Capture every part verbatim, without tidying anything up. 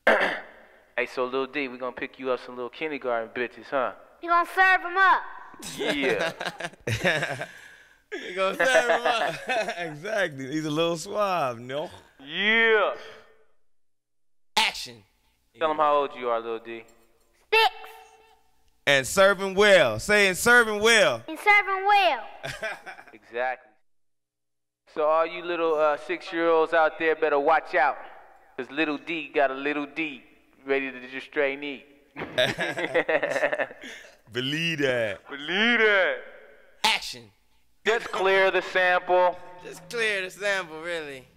Hey, so Lil D, we gonna pick you up some little kindergarten bitches, huh? You gonna serve them up? Yeah. We gonna serve him up. Exactly. He's a little suave, no? Yeah. Action. Tell them how old you are, Lil D. Six. And serving well. Saying serving well. And serving well. Exactly. So all you little uh, six-year-olds out there better watch out, because Little D got a little D ready to just straight eat. Believe that. Believe that. Action. Just clear the sample. Just clear the sample, really.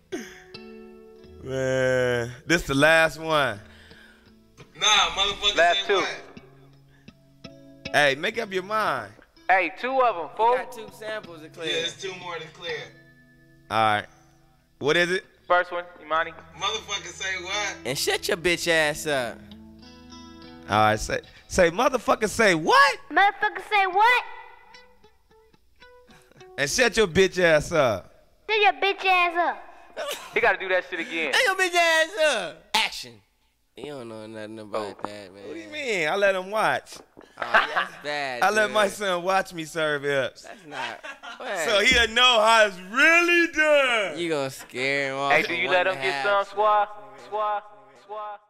Man, this the last one. Nah, motherfucker. Last two. What? Hey, make up your mind. Hey, two of them, fool. We got two samples to clear. Yeah, there's two more to clear. All right. What is it? First one, Imani. Motherfucker say what? And shut your bitch ass up. All right, say, say motherfucker say what? Motherfucker say what? And shut your bitch ass up. Shut your bitch ass up. He gotta do that shit again. Shut your bitch ass up. Action. You don't know nothing about oh. that, man. What do you mean? I let him watch. Oh, that's bad. I let dude. my son watch me serve hips. That's not. What? So he'll know how it's really done. You gonna scare him off. Hey, do you let him get some swab? Swab? Swab?